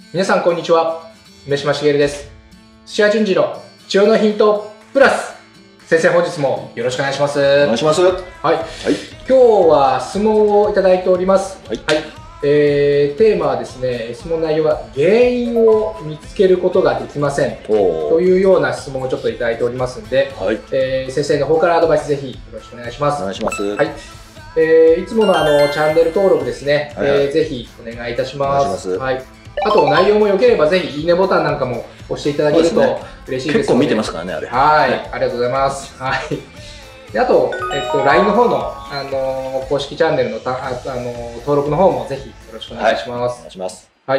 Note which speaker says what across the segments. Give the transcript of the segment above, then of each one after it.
Speaker 1: 皆さんこんにちは。梅島茂です。土屋順次の治療のヒントプラス。先生、本日もよろしくお願いします。お
Speaker 2: 願いします。はい。
Speaker 1: 今日は質問をいただいております。テーマはですね、質問内容は原因を見つけることができませんというような質問をちょっといただいておりますので、先生の方からアドバイスぜひよろしくお願いします。
Speaker 2: お願いします。
Speaker 1: いつものチャンネル登録ですね、ぜひお願いいたします。あと内容も良ければぜひいいねボタンなんかも押していただけると嬉しいです。
Speaker 2: 結構見てますからね、あれ。
Speaker 1: ありがとうございます。であと、LINE の方の、公式チャンネルの登録の方もぜひよろしくお願いします。
Speaker 2: お願いします。
Speaker 1: 今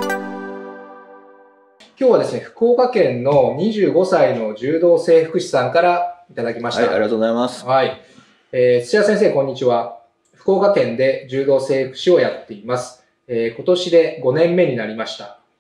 Speaker 1: 日はですね、福岡県の25歳の柔道整復師さんからいただきました。
Speaker 2: ありがとうございます。
Speaker 1: 土屋先生、こんにちは。福岡県で柔道整復師をやっています。今年で5年目になりました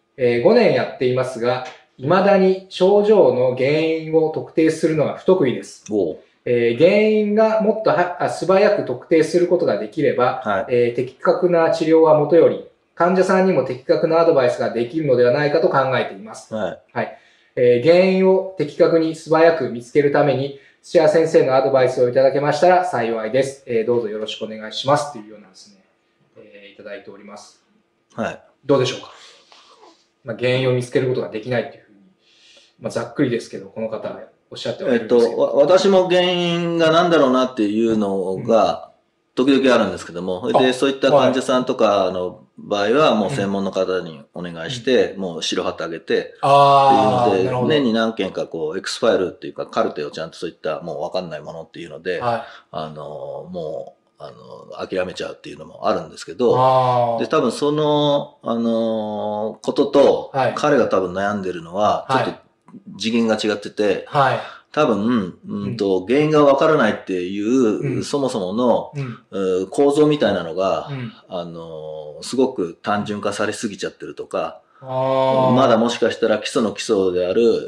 Speaker 1: 。5年やっていますが、未だに症状の原因を特定するのが不得意です。原因がもっと素早く特定することができれば、的確な治療はもとより、患者さんにも的確なアドバイスができるのではないかと考えています。原因を的確に素早く見つけるために、土屋先生のアドバイスをいただけましたら幸いです。どうぞよろしくお願いします。というようなですね、いただいております。どうでしょうか。原因を見つけることができないというふうに、ざっくりですけど、この方はおっしゃっておられるんですけど。
Speaker 2: 私も原因が何だろうなっていうのが、時々あるんですけども、で、そういった患者さんとかの場合は、もう専門の方にお願いして、もう白旗あげて、っていうので、年に何件かX ファイルっていうか、カルテをちゃんとそういったもうわかんないものっていうので、もう、諦めちゃうっていうのもあるんですけど、で、多分その、ことと、彼が多分悩んでるのは、ちょっと次元が違ってて、多分、原因がわからないっていう、そもそもの、構造みたいなのが、すごく単純化されすぎちゃってるとか、まだもしかしたら基礎の基礎である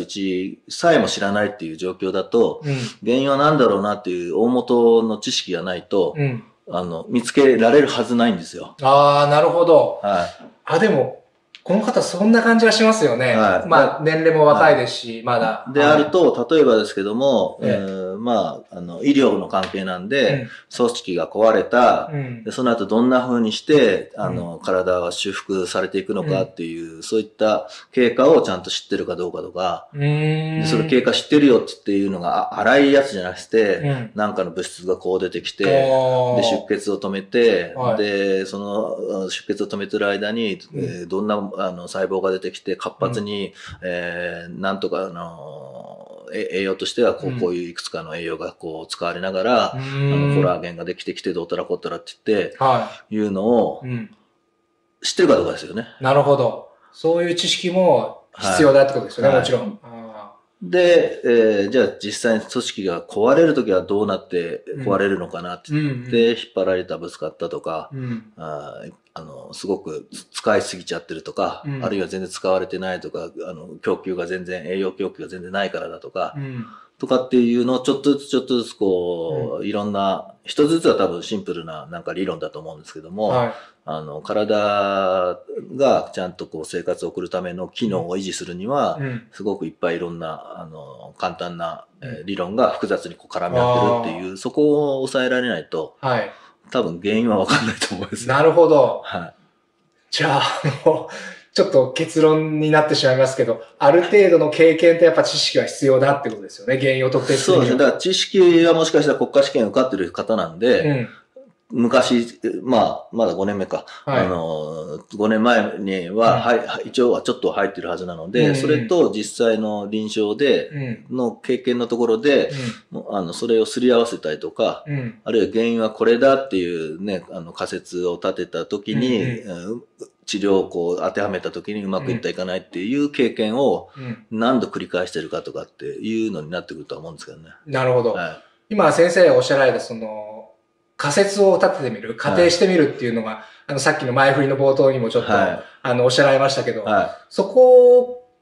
Speaker 2: 1+1 さえも知らないっていう状況だと、原因は何だろうなっていう大元の知識がないと、見つけられるはずないんですよ。
Speaker 1: なるほど。でも、この方そんな感じがしますよね。年齢も若いですし、まだ。
Speaker 2: であると、例えばですけども、医療の関係なんで、組織が壊れた、でその後どんな風にして、体は修復されていくのかっていう、そういった経過をちゃんと知ってるかどうかとか、でそれ経過知ってるよっていうのが荒いやつじゃなくて、なんかの物質がこう出てきて、で出血を止めて、で、その出血を止めてる間に、どんな細胞が出てきて活発に、なんとか栄養としてはこういういくつかの栄養が使われながら、コラーゲンができてきてどうたらこうたらって言って、いうのを知ってるかどうかですよね。
Speaker 1: なるほど。そういう知識も必要だってことですよね、もちろん。
Speaker 2: で、じゃあ実際に組織が壊れるときはどうなって壊れるのかなって言って、引っ張られた、ぶつかったとか、すごく使いすぎちゃってるとか、あるいは全然使われてないとか、供給が全然、栄養供給が全然ないからだとか、とかっていうのをちょっとずついろんな、一つずつは多分シンプルななんか理論だと思うんですけども、体がちゃんと生活を送るための機能を維持するには、すごくいっぱいいろんな、簡単な理論が複雑に絡み合ってるっていう、そこを抑えられないと、多分原因はわかんないと思います。
Speaker 1: なるほど。じゃあ、ちょっと結論になってしまいますけど、ある程度の経験とやっぱ知識が必要だってことですよね、原因を特定するには。
Speaker 2: そうですね。だから知識はもしかしたら国家試験受かってる方なんで、昔、まだ5年目か。5年前には、一応はちょっと入ってるはずなので、それと実際の臨床で、の経験のところで、それをすり合わせたりとか、あるいは原因はこれだっていうね、仮説を立てたときに、治療を当てはめたときにうまくいったいかないっていう経験を何度繰り返してるかとかっていうのになってくるとは思うんですけどね。
Speaker 1: なるほど。今先生がおっしゃられた仮説を立ててみる、仮定してみるっていうのが、さっきの前振りの冒頭にもちょっと、おっしゃられましたけど、そこっ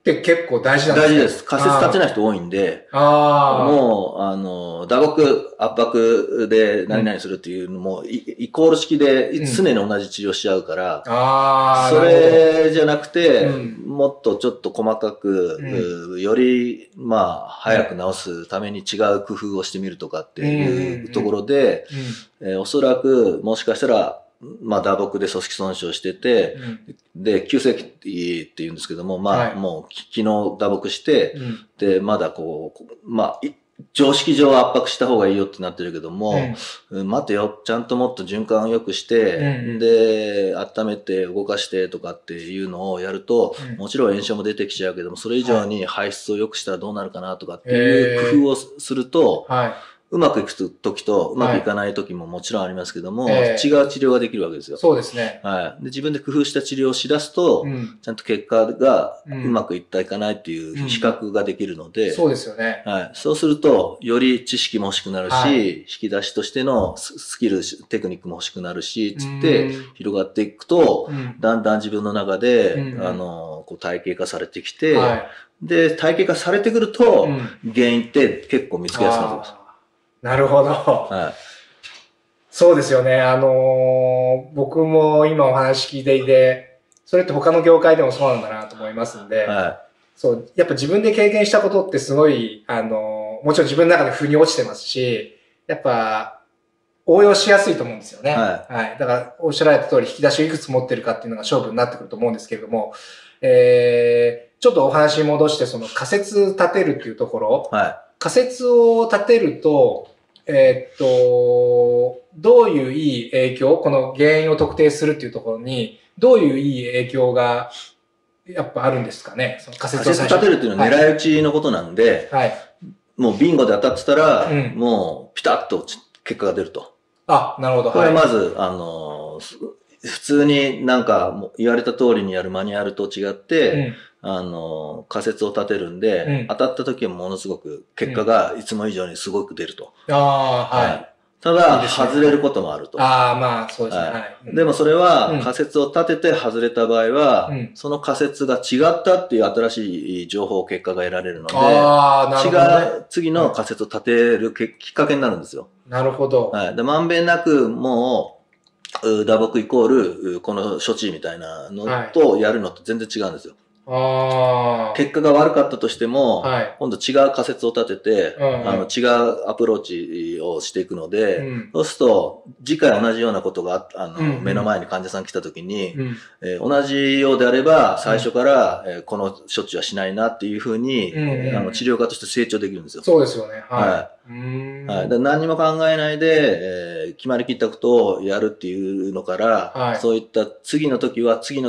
Speaker 1: って結構大事なんですね。
Speaker 2: 大事です。仮説立てない人多いんで、もう、打撲、圧迫で何々するっていうのも、イコール式で常に同じ治療しちゃうから、それじゃなくて、もっとちょっと細かく、より、早く治すために違う工夫をしてみるとかっていうところで、おそらく、もしかしたら、打撲で組織損傷してて、で、急性期って言うんですけども、もう昨日打撲して、で、まだ常識上圧迫した方がいいよってなってるけども、待てよ、ちゃんともっと循環を良くして、で、温めて動かしてとかっていうのをやると、もちろん炎症も出てきちゃうけども、それ以上に排出を良くしたらどうなるかなとかっていう工夫をすると、うまくいく時とうまくいかない時ももちろんありますけども、違う治療ができるわけですよ。
Speaker 1: そうですね。
Speaker 2: で、自分で工夫した治療をしだすと、ちゃんと結果がうまくいったいかないっていう比較ができるので、
Speaker 1: そうですよね。
Speaker 2: そうすると、より知識も欲しくなるし、引き出しとしてのスキル、テクニックも欲しくなるし、つって広がっていくと、だんだん自分の中で、体系化されてきて、で、体系化されてくると、原因って結構見つけやすくなってます。
Speaker 1: なるほど。そうですよね。僕も今お話聞いていて、それって他の業界でもそうなんだなと思いますんで、そう、やっぱ自分で経験したことってすごい、もちろん自分の中で腑に落ちてますし、やっぱ、応用しやすいと思うんですよね。だから、おっしゃられた通り、引き出しをいくつ持ってるかっていうのが勝負になってくると思うんですけれども、ちょっとお話戻して、その仮説立てるっていうところ、仮説を立てると、どういういい影響、この原因を特定するっていうところに、どういういい影響が、やっぱあるんですかね。その仮説を
Speaker 2: 立てるっていうのは狙い撃ちのことなんで、もうビンゴで当たってたら、もうピタッと結果が出ると。
Speaker 1: なるほど。
Speaker 2: これはまず、普通になんか言われた通りにやるマニュアルと違って、仮説を立てるんで、当たった時はものすごく結果がいつも以上にすごく出ると。ただ、外れることもあると。
Speaker 1: そうですね。
Speaker 2: でもそれは仮説を立てて外れた場合は、その仮説が違ったっていう新しい情報、結果が得られるので、次の仮説を立てるきっかけになるんですよ。
Speaker 1: なるほど。
Speaker 2: まんべんなくもう、打撲イコール、この処置みたいなのとやるのと全然違うんですよ。結果が悪かったとしても、今度違う仮説を立てて、違うアプローチをしていくので、そうすると、次回同じようなことが目の前に患者さん来た時に、同じようであれば、最初から、この処置はしないなっていうふうに、治療家として成長できるんですよ。
Speaker 1: そうですよね。
Speaker 2: 何にも考えないで、決まりきったことをやるっていうのから、そういった次の時はって言って、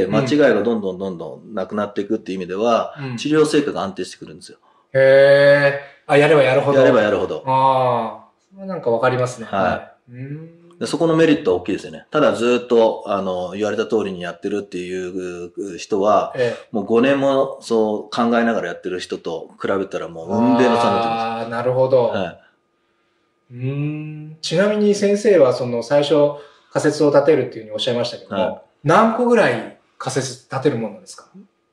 Speaker 2: 間違いがどんどんなくなっていくっていう意味では、治療成果が安定してくるんですよ。
Speaker 1: やればやるほど。
Speaker 2: やればやるほど。
Speaker 1: それなんかわかりますね。
Speaker 2: そこのメリットは大きいですよね。ただずっと、言われた通りにやってるっていう人は、もう5年もそう考えながらやってる人と比べたらもう雲泥の差になってます。
Speaker 1: なるほど。ちなみに先生はその最初仮説を立てるっていうふうにおっしゃいましたけども、何個ぐらい仮説立てるものなんですか？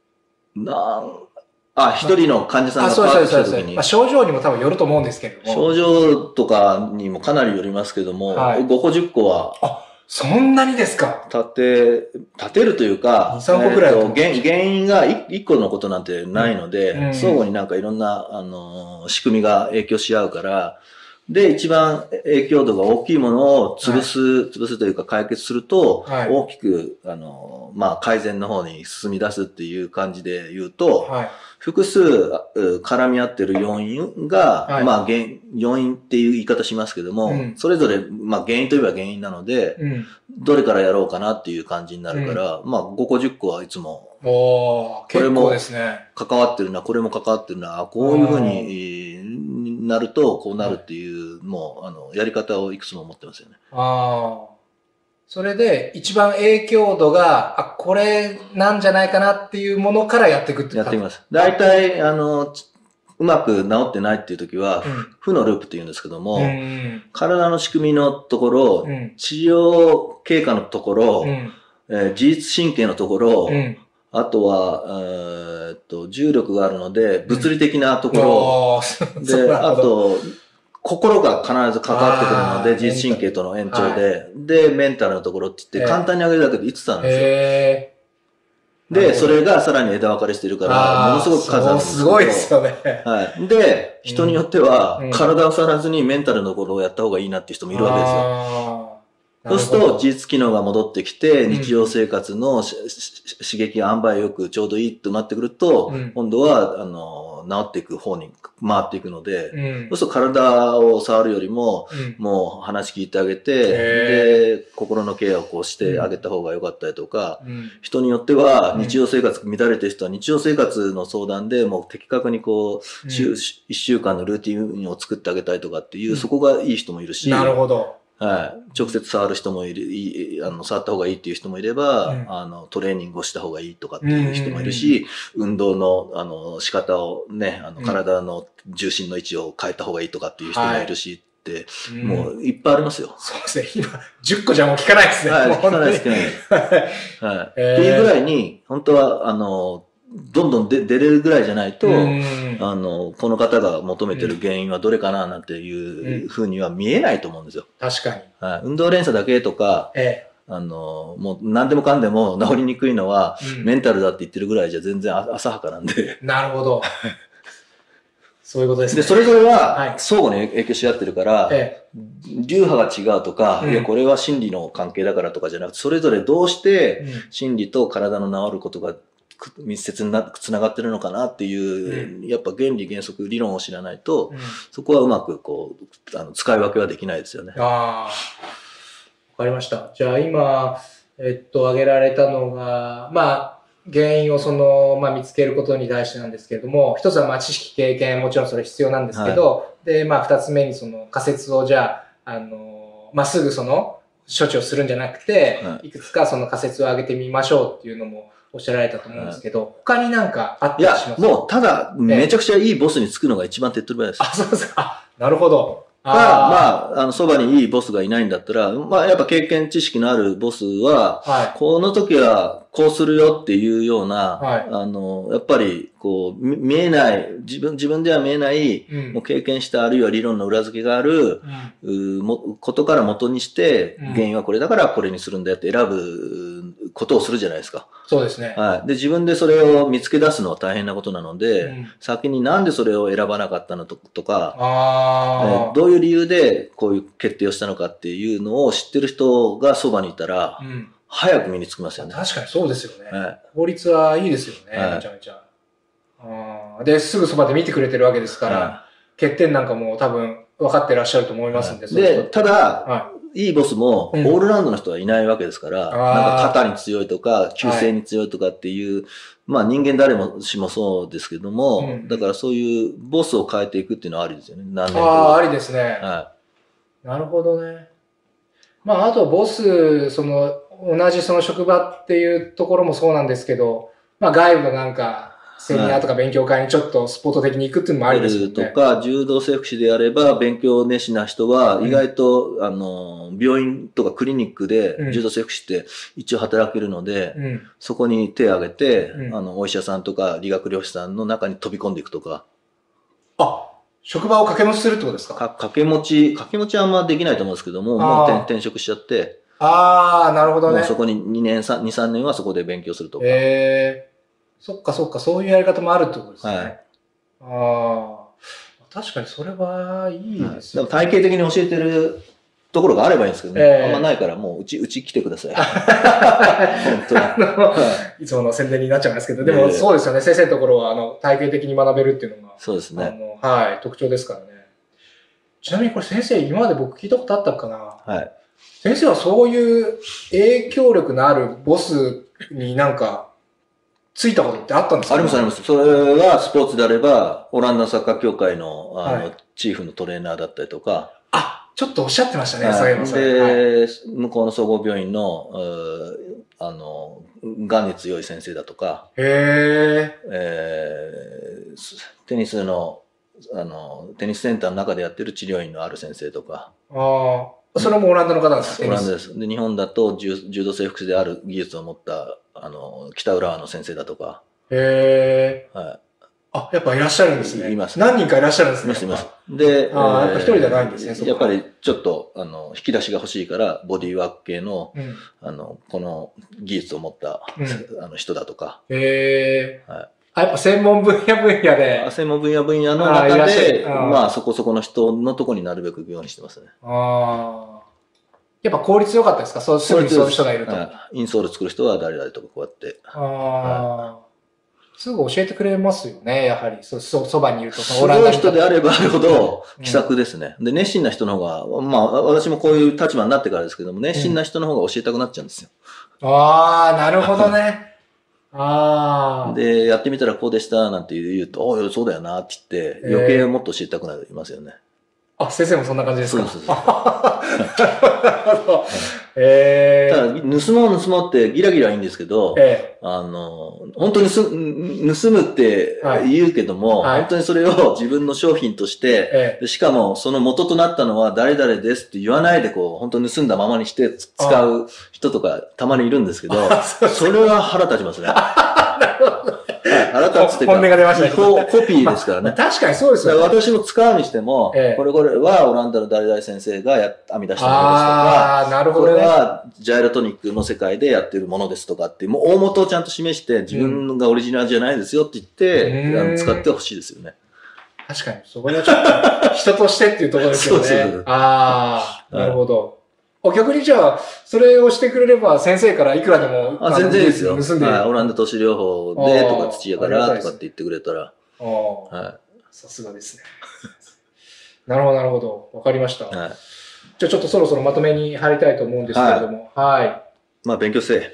Speaker 2: 一人の患者さんがパーッと来た時に。
Speaker 1: 症状にも多分よると思うんですけれども。
Speaker 2: 症状とかにもかなりよりますけども、5個10個は。
Speaker 1: そんなにですか？
Speaker 2: 立てるというか、
Speaker 1: 2、3個ぐらい
Speaker 2: 原因が1個のことなんてないので、相互になんかいろんな、仕組みが影響し合うから、で、一番影響度が大きいものを潰すというか解決すると、大きく、改善の方に進み出すっていう感じで言うと、複数絡み合ってる要因が、要因っていう言い方しますけども、それぞれ、原因といえば原因なので、どれからやろうかなっていう感じになるから、5個10個はいつも、これも関わってるな、これも関わってるな、こういうふうになるとこうなるっていう、もう、やり方をいくつも持ってますよね。
Speaker 1: それで一番影響度が、これなんじゃないかなっていうものからやっていくって
Speaker 2: やってみます。大体、うまく治ってないっていう時は、負のループって言うんですけども、体の仕組みのところ、治療経過のところ、自律神経のところ、 あとは、重力があるので、物理的なところで、あと、心が必ずかかってくるので、自律神経との延長で、で、メンタルのところって言って、簡単に上げるだけで5つあるんですよ。で、それがさらに枝分かれしてるから、ものすごく数あるんですけど。
Speaker 1: すごいですよね。
Speaker 2: はい。で、人によっては、体を触らずにメンタルのところをやった方がいいなっていう人もいるわけですよ。そうすると、自律機能が戻ってきて、日常生活の刺激が塩梅よくちょうどいいとなってくると、今度は、治っていく方に回っていくので、そうすると体を触るよりも、もう話聞いてあげて、で、心のケアをこうしてあげた方が良かったりとか、人によっては、日常生活乱れてる人は日常生活の相談でもう的確にこう、1週間のルーティンを作ってあげたいとかっていう、そこがいい人もいるし、
Speaker 1: なるほど。
Speaker 2: はい。直接触る人もいる、触った方がいいっていう人もいれば、トレーニングをした方がいいとかっていう人もいるし、運動の、仕方をね、体の重心の位置を変えた方がいいとかっていう人もいるしって、もういっぱいありますよ。
Speaker 1: そうですね。今、10個じゃもう聞かないですね。
Speaker 2: はい、聞かないです、聞かないです。はい。っていうぐらいに、本当は、どんどん出れるぐらいじゃないと、この方が求めてる原因はどれかななんていうふうには見えないと思うんですよ。
Speaker 1: 確かに。
Speaker 2: はい、運動連鎖だけとか、もう何でもかんでも治りにくいのは、メンタルだって言ってるぐらいじゃ全然浅はかなんで。
Speaker 1: なるほど。そういうことですね。
Speaker 2: で、それぞれは相互に影響し合ってるから、流派が違うとか、いや、これは心理の関係だからとかじゃなくて、それぞれどうして心理と体の治ることが密接につながってるのかなっていう、やっぱ原理原則理論を知らないと、そこはうまくこう使い分けはできないですよね。
Speaker 1: わかりました。じゃあ今挙げられたのが原因を見つけることに対してなんですけれども、一つは知識経験もちろんそれ必要なんですけど、で二つ目に仮説をじゃあすぐ処置をするんじゃなくて、いくつか仮説を挙げてみましょうっていうのもおっしゃられたと思うんですけど、他になんかあったりしますか？
Speaker 2: いや、もうただ、めちゃくちゃいいボスにつくのが一番手っ取り早いです。
Speaker 1: あ、そうですか。なるほど。
Speaker 2: そばにいいボスがいないんだったら、やっぱ経験知識のあるボスは、この時はこうするよっていうような、やっぱり、こう、見えない、自分では見えない、もう経験したあるいは理論の裏付けがある、ことから元にして、原因はこれだからこれにするんだよって選ぶことをするじゃないですか。
Speaker 1: そうですね。
Speaker 2: はい。で、自分でそれを見つけ出すのは大変なことなので、先になんでそれを選ばなかったのとか、どういう理由でこういう決定をしたのかっていうのを知ってる人がそばにいたら、早く身につきますよね。
Speaker 1: 確かにそうですよね。効率はいいですよね、めちゃめちゃ。で、すぐそばで見てくれてるわけですから、欠点なんかも多分分かってらっしゃると思いますんで。
Speaker 2: で、ただ、いいボスも、オールラウンドの人はいないわけですから、なんか肩に強いとか、急性に強いとかっていう、人間誰もしもそうですけども、だからそういうボスを変えていくっていうのはありですよね。何年か。
Speaker 1: ありですね。なるほどね。あとボス、同じ職場っていうところもそうなんですけど、外部のなんか、セミナーとか勉強会にちょっとスポット的に行くっていうのもありですよね。
Speaker 2: とか、柔道整復師であれば、勉強熱心な人は、意外と、病院とかクリニックで、柔道整復師って一応働けるので、そこに手を挙げて、お医者さんとか理学療師さんの中に飛び込んでいくとか。
Speaker 1: 職場を掛け持ちするってことですか？
Speaker 2: 掛け持ちはあんまできないと思うんですけども、もう転職しちゃって、
Speaker 1: なるほどね。
Speaker 2: もうそこに2、3年はそこで勉強するとか。
Speaker 1: そっか、そういうやり方もあるってことですね。確かにそれはいいです
Speaker 2: ね。体系的に教えてるところがあればいいんですけどね。あんまないから、もううち来てください。本当
Speaker 1: に。いつもの宣伝になっちゃいますけど、でもそうですよね。先生のところは、体系的に学べるっていうのが。
Speaker 2: そうですね。
Speaker 1: 特徴ですからね。ちなみにこれ先生、今まで僕聞いたことあったかな？先生はそういう影響力のあるボスになんか、ついたことってあったんですか？
Speaker 2: あります。それはスポーツであれば、オランダサッカー協会の、チーフのトレーナーだったりとか。
Speaker 1: ちょっとおっしゃってましたね、そういえばそ
Speaker 2: れ。で、向こうの総合病院の、がんに強い先生だとか。テニスセンターの中でやってる治療院のある先生とか。
Speaker 1: それもオランダの方なんですか？
Speaker 2: オランダです。で、日本だと柔道整復師である技術を持った、北浦和の先生だとか。
Speaker 1: へー。
Speaker 2: はい。
Speaker 1: あ、やっぱいらっしゃるんですね。
Speaker 2: います。
Speaker 1: 何人かいらっしゃるんですね。
Speaker 2: います。で、
Speaker 1: やっぱ一人じゃないんですね、
Speaker 2: やっぱりちょっと、引き出しが欲しいから、ボディーワーク系の、この技術を持った、人だとか。
Speaker 1: へー。はい。やっぱ専門分野で。
Speaker 2: 専門分野の中で、まあそこそこの人のとこになるべく行くようにしてますね。
Speaker 1: やっぱ効率良かったですか？すぐにそういう人がいると。
Speaker 2: インソール作る人は誰々とかこうやって。
Speaker 1: すぐ教えてくれますよね、やはり。そばにいると。
Speaker 2: すごい人であればあるほど気さくですね。で、熱心な人の方が、まあ私もこういう立場になってからですけども、熱心な人の方が教えたくなっちゃうんですよ。
Speaker 1: なるほどね。
Speaker 2: で、やってみたらこうでしたなんて言うと、そうだよなって言って、余計もっと知りたくなりますよね。
Speaker 1: 先生もそんな感じですか？
Speaker 2: そう。ただ、盗もうってギラギラいいんですけど、本当に盗むって言うけども、本当にそれを自分の商品として、しかもその元となったのは誰々ですって言わないで本当に盗んだままにして使う人とかたまにいるんですけど、それは腹立ちますね。腹立つっていうか、
Speaker 1: 本音が出ましたね。
Speaker 2: コピーですからね。
Speaker 1: 確かにそうですよね。
Speaker 2: 私も使うにしても、これはオランダの誰々先生が編み出したものですとか、
Speaker 1: なるほどね。
Speaker 2: これはジャイロトニックの世界でやってるものですとかって、もう大元をちゃんと示して自分がオリジナルじゃないですよって言って、使ってほしいですよね。
Speaker 1: 確かに、そこはちょっと人としてっていうところですよね。そうなるほど。逆にじゃあ、それをしてくれれば先生からいくらでも
Speaker 2: 全然いいですよ。オランダ都市療法でとか土屋からとかって言ってくれたら。
Speaker 1: さすがですね。なるほど。わかりました。じゃあちょっとそろそろまとめに入りたいと思うんですけれども。
Speaker 2: まあ勉強せえ。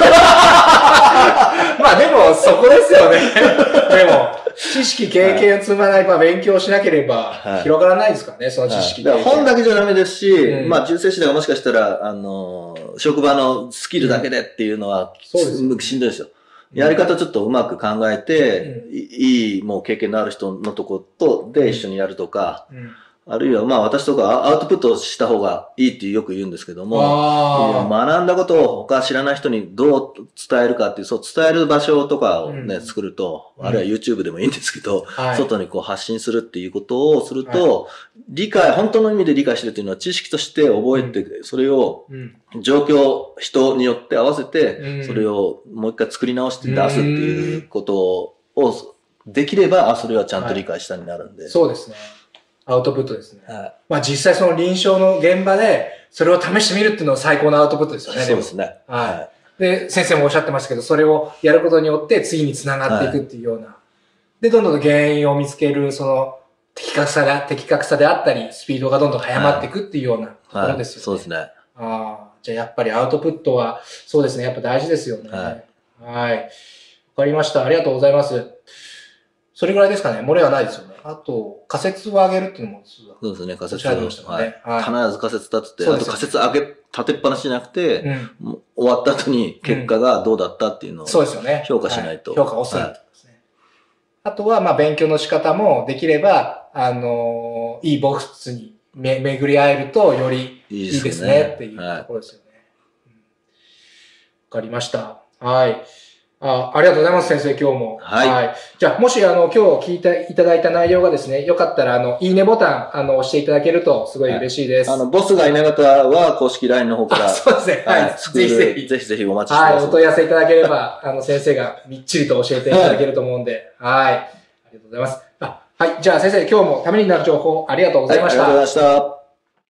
Speaker 1: まあでもそこですよね。でも。知識、経験を積まないば勉強しなければ広がらないですからね、その知識、経験。
Speaker 2: 本だけじゃダメですし、まあ、重生師だがもしかしたら、職場のスキルだけでっていうのは、しんどいですよ。やり方ちょっとうまく考えて、いいもう経験のある人のとことで一緒にやるとか、あるいはまあ私とかアウトプットした方がいいってよく言うんですけども、学んだことを他知らない人にどう伝えるかっていう、そう伝える場所とかをね、作ると、あるいは YouTube でもいいんですけど、外に発信するっていうことをすると、本当の意味で理解してるっていうのは知識として覚えて、それを状況、人によって合わせて、それをもう一回作り直して出すっていうことをできれば、それはちゃんと理解したになるんで。
Speaker 1: そうですね。アウトプットですね。まあ実際その臨床の現場でそれを試してみるっていうのは最高のアウトプットですよね。
Speaker 2: そうですね。
Speaker 1: で、先生もおっしゃってましたけど、それをやることによって次につながっていくっていうような。で、どんどん原因を見つける、その的確さであったり、スピードがどんどん速まっていくっていうようなところですよね。
Speaker 2: そうですね。
Speaker 1: じゃあやっぱりアウトプットは、そうですね。やっぱ大事ですよね。わかりました。ありがとうございます。それぐらいですかね。漏れはないですよね。あと、仮説を上げるっていうのも、
Speaker 2: そうですね、仮説を。必ず仮説立てて、あと仮説立てっぱなしじゃなくて、終わった後に結果がどうだったっていうのを評価しないと。
Speaker 1: 評価をするってことですね。あとは、まあ、勉強の仕方もできれば、いいボックスに巡り合えると、よりいいですねっていうところですよね。わかりました。ありがとうございます、先生、今日も。じゃあ、もし、今日聞いていただいた内容がですね、よかったら、いいねボタン、押していただけると、すごい嬉しいです。
Speaker 2: ボスがいない方は、公式 LINE の方から。
Speaker 1: そうですね。
Speaker 2: ぜひお待ちしてます。
Speaker 1: お問い合わせいただければ、先生がみっちりと教えていただけると思うんで。ありがとうございます。じゃあ、先生、今日もためになる情報、ありがとうございました。
Speaker 2: ありがとうございました。